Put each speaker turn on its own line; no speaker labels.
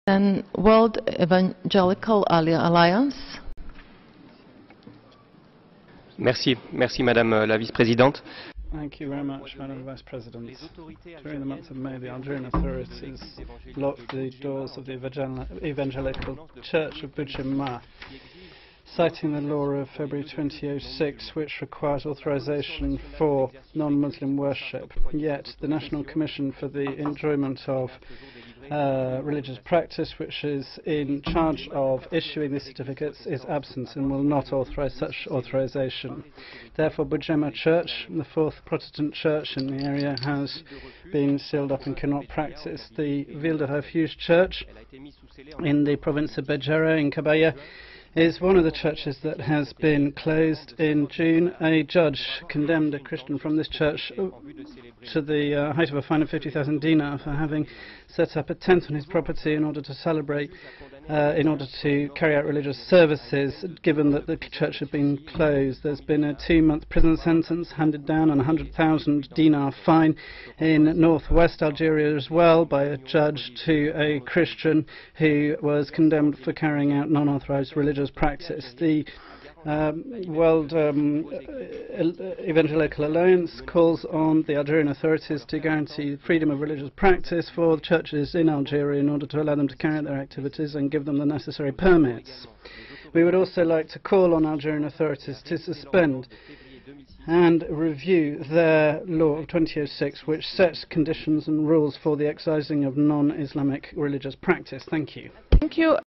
And World Evangelical Alliance.
Merci Madame la Vice-Présidente.
Thank you very much, Madam Vice President. During the month of May, the Algerian authorities locked the doors of the Evangelical Church of Bujima, citing the law of February 2006, which requires authorization for non-Muslim worship. Yet, the National Commission for the Enjoyment of Religious Practice, which is in charge of issuing these certificates, is absent and will not authorize such authorization. Therefore, Bujema Church, the fourth Protestant church in the area, has been sealed up and cannot practice. The Ville de Refuge Church in the province of Béjara in Kabaya is one of the churches that has been closed. In June, a judge condemned a Christian from this church to the height of a fine of 50,000 dinar for having set up a tent on his property in order to celebrate, in order to carry out religious services, given that the church had been closed. There's been a 2-month prison sentence handed down and a 100,000 dinar fine in northwest Algeria as well by a judge to a Christian who was condemned for carrying out non-authorized religious practice. The World Evangelical Alliance calls on the Algerian authorities to guarantee freedom of religious practice for churches in Algeria in order to allow them to carry out their activities and give them the necessary permits. We would also like to call on Algerian authorities to suspend and review their law of 2006, which sets conditions and rules for the excising of non-Islamic religious practice. Thank you.
Thank you.